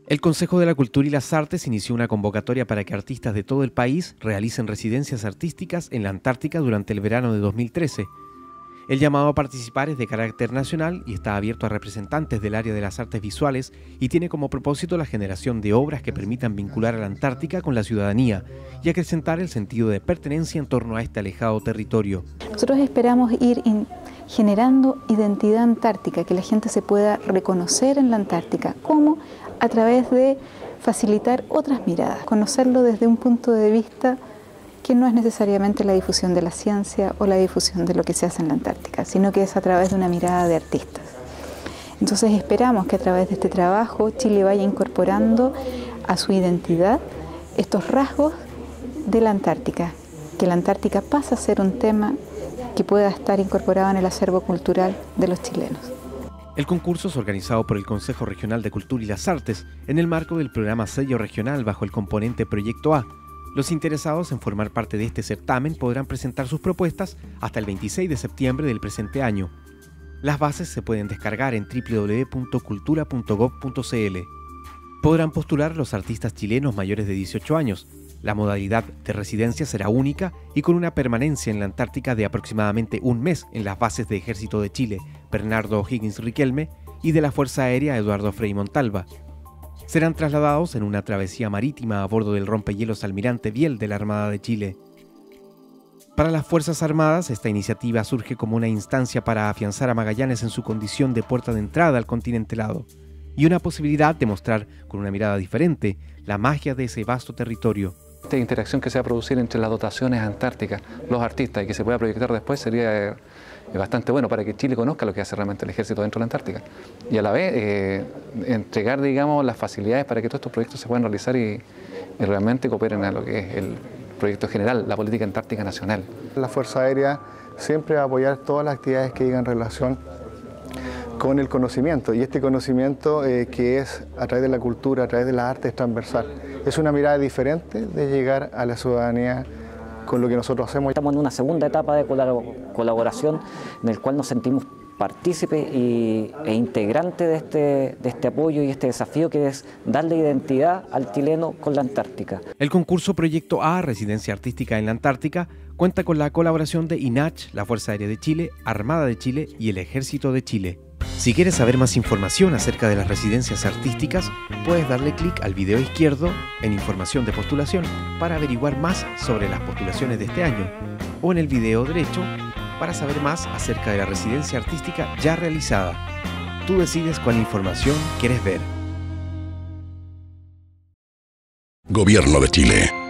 El Consejo de la Cultura y las Artes inició una convocatoria para que artistas de todo el país realicen residencias artísticas en la Antártica durante el verano de 2013. El llamado a participar es de carácter nacional y está abierto a representantes del área de las artes visuales y tiene como propósito la generación de obras que permitan vincular a la Antártica con la ciudadanía y acrecentar el sentido de pertenencia en torno a este alejado territorio. Nosotros esperamos ir generando identidad antártica, que la gente se pueda reconocer en la Antártica. ¿Cómo? A través de facilitar otras miradas, conocerlo desde un punto de vista que no es necesariamente la difusión de la ciencia o la difusión de lo que se hace en la Antártica, sino que es a través de una mirada de artistas. Entonces esperamos que a través de este trabajo Chile vaya incorporando a su identidad estos rasgos de la Antártica, que la Antártica pasa a ser un tema que pueda estar incorporado en el acervo cultural de los chilenos. El concurso es organizado por el Consejo Regional de Cultura y las Artes en el marco del programa Sello Regional bajo el componente Proyecto A. Los interesados en formar parte de este certamen podrán presentar sus propuestas hasta el 26 de septiembre del presente año. Las bases se pueden descargar en www.cultura.gov.cl. Podrán postular los artistas chilenos mayores de 18 años. La modalidad de residencia será única y con una permanencia en la Antártica de aproximadamente un mes en las bases de Ejército de Chile, Bernardo O'Higgins Riquelme, y de la Fuerza Aérea Eduardo Frei Montalva. Serán trasladados en una travesía marítima a bordo del rompehielos Almirante Biel de la Armada de Chile. Para las Fuerzas Armadas, esta iniciativa surge como una instancia para afianzar a Magallanes en su condición de puerta de entrada al continente helado y una posibilidad de mostrar con una mirada diferente la magia de ese vasto territorio. Esta interacción que se va a producir entre las dotaciones antárticas, los artistas, y que se pueda proyectar después sería bastante bueno para que Chile conozca lo que hace realmente el ejército dentro de la Antártica y a la vez entregar, digamos, las facilidades para que todos estos proyectos se puedan realizar y realmente cooperen a lo que es el proyecto general, la política antártica nacional. La Fuerza Aérea siempre va a apoyar todas las actividades que digan relación con el conocimiento, y este conocimiento que es a través de la cultura, a través de las artes, transversal. Es una mirada diferente de llegar a la ciudadanía con lo que nosotros hacemos. Estamos en una segunda etapa de colaboración en el cual nos sentimos partícipes e integrantes de este apoyo y este desafío, que es darle identidad al chileno con la Antártica. El concurso Proyecto A, Residencia Artística en la Antártica, cuenta con la colaboración de INACH, la Fuerza Aérea de Chile, Armada de Chile y el Ejército de Chile. Si quieres saber más información acerca de las residencias artísticas, puedes darle clic al video izquierdo en Información de postulación para averiguar más sobre las postulaciones de este año, o en el video derecho para saber más acerca de la residencia artística ya realizada. Tú decides cuál información quieres ver. Gobierno de Chile.